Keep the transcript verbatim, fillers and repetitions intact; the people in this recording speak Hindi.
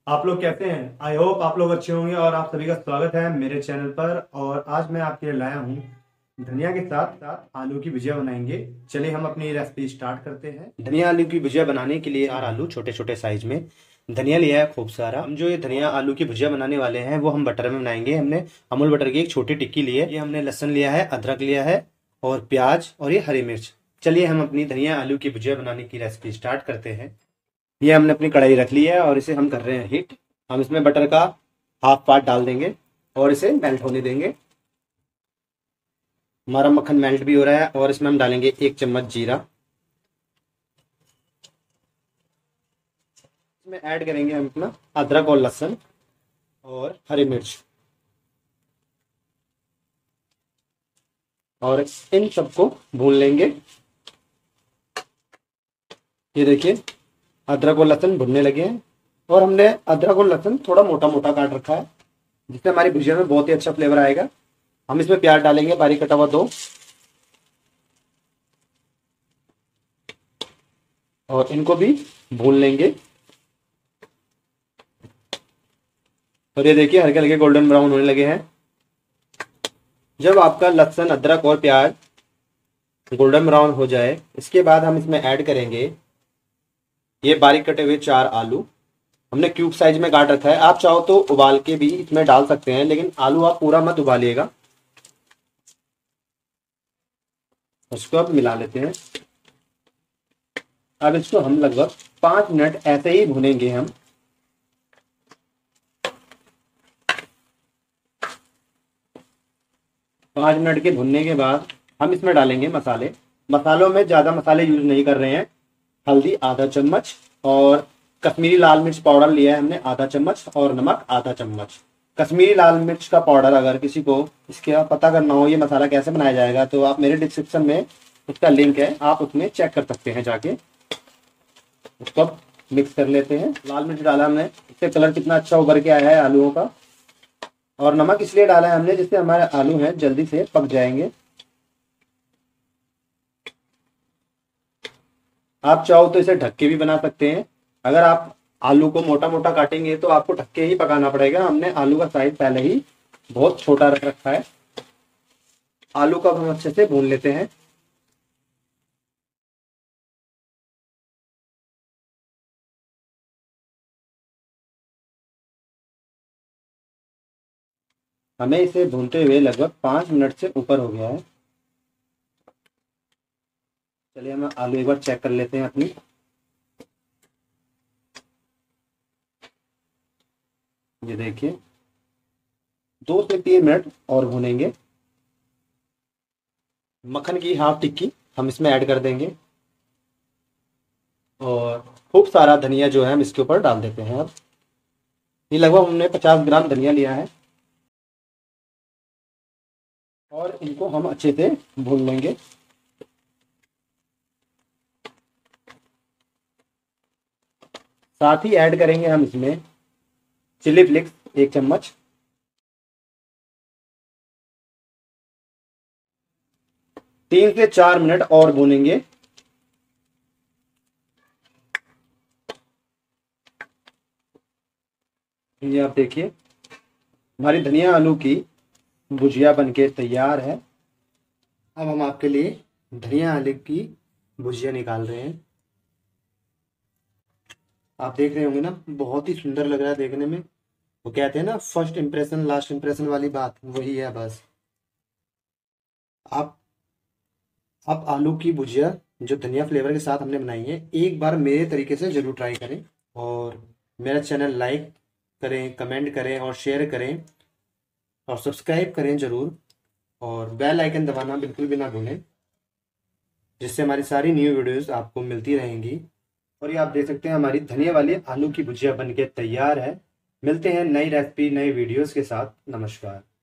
आप लोग कैसे हैं? आई होप आप लोग अच्छे होंगे और आप सभी का स्वागत है मेरे चैनल पर। और आज मैं आपके लिए लाया हूँ धनिया के साथ साथ आलू की भुजिया बनाएंगे। चलिए हम अपनी रेसिपी स्टार्ट करते हैं। धनिया आलू की भुजिया बनाने के लिए चार आलू छोटे छोटे साइज में धनिया लिया है खूब सारा। हम जो ये धनिया आलू की भुजिया बनाने वाले हैं वो हम बटर में बनाएंगे। हमने अमूल बटर की एक छोटी टिक्की ली है। ये हमने लहसुन लिया है, अदरक लिया है और प्याज और ये हरी मिर्च। चलिए हम अपनी धनिया आलू की भुजिया बनाने की रेसिपी स्टार्ट करते हैं। ये हमने अपनी कढ़ाई रख ली है और इसे हम कर रहे हैं हीट। हम इसमें बटर का हाफ पार्ट डाल देंगे और इसे मेल्ट होने देंगे। हमारा मक्खन मेल्ट भी हो रहा है और इसमें हम डालेंगे एक चम्मच जीरा। इसमें ऐड करेंगे हम अपना अदरक और लहसुन और हरी मिर्च और इन सबको भून लेंगे। ये देखिए अदरक और लहसुन भुनने लगे हैं और हमने अदरक और लहसुन थोड़ा मोटा मोटा काट रखा है जिससे हमारी भुजिया में बहुत ही अच्छा फ्लेवर आएगा। हम इसमें प्याज डालेंगे बारीक कटा हुआ दो और इनको भी भून लेंगे। और ये देखिए हल्के हल्के गोल्डन ब्राउन होने लगे हैं। जब आपका लहसुन अदरक और प्याज गोल्डन ब्राउन हो जाए इसके बाद हम इसमें ऐड करेंगे ये बारीक कटे हुए चार आलू। हमने क्यूब साइज में काट रखा है। आप चाहो तो उबाल के भी इसमें डाल सकते हैं लेकिन आलू आप पूरा मत उबालिएगा। उसको अब मिला लेते हैं। अब इसको हम लगभग पांच मिनट ऐसे ही भुनेंगे। हम पांच मिनट के भुनने के बाद हम इसमें डालेंगे मसाले। मसालों में ज्यादा मसाले यूज नहीं कर रहे हैं। हल्दी आधा चम्मच और कश्मीरी लाल मिर्च पाउडर लिया है हमने आधा चम्मच और नमक आधा चम्मच। कश्मीरी लाल मिर्च का पाउडर अगर किसी को इसका पता करना हो ये मसाला कैसे बनाया जाएगा तो आप मेरे डिस्क्रिप्शन में उसका लिंक है, आप उसमें चेक कर सकते हैं जाके। उसको अब मिक्स कर लेते हैं। लाल मिर्च डाला हमने, इससे कलर कितना अच्छा उभर के आया है आलूओं का। और नमक इसलिए डाला है हमने जिससे हमारे आलू हैं जल्दी से पक जाएंगे। आप चाहो तो इसे ढक के भी बना सकते हैं। अगर आप आलू को मोटा मोटा काटेंगे तो आपको ढक के ही पकाना पड़ेगा। हमने आलू का साइज पहले ही बहुत छोटा रख रखा है। आलू को हम अच्छे से भून लेते हैं। हमें इसे भूनते हुए लगभग पांच मिनट से ऊपर हो गया है। चलिए हम आलू एक बार चेक कर लेते हैं अपनी। ये देखिए दो से तीन मिनट और भूनेंगे। मक्खन की हाफ टिक्की हम इसमें ऐड कर देंगे और खूब सारा धनिया जो है हम इसके ऊपर डाल देते हैं। अब ये लगभग हमने पचास ग्राम धनिया लिया है और इनको हम अच्छे से भून लेंगे। साथ ही ऐड करेंगे हम इसमें चिली फ्लेक्स एक चम्मच। तीन से चार मिनट और भूनेंगे। ये आप देखिए हमारी धनिया आलू की भुजिया बनके तैयार है। अब हम आपके लिए धनिया आलू की भुजिया निकाल रहे हैं। आप देख रहे होंगे ना, बहुत ही सुंदर लग रहा है देखने में। वो कहते हैं ना फर्स्ट इंप्रेशन लास्ट इंप्रेशन वाली बात, वही है बस। आप आप आलू की भुजिया जो धनिया फ्लेवर के साथ हमने बनाई है एक बार मेरे तरीके से जरूर ट्राई करें और मेरा चैनल लाइक करें, कमेंट करें और शेयर करें और सब्सक्राइब करें जरूर। और बेल आइकन दबाना बिल्कुल भी ना भूलें जिससे हमारी सारी न्यू वीडियोस आपको मिलती रहेंगी। और ये आप देख सकते हैं हमारी धनिया वाली आलू की भुजिया बनके तैयार है। मिलते हैं नई रेसिपी नई वीडियोस के साथ। नमस्कार।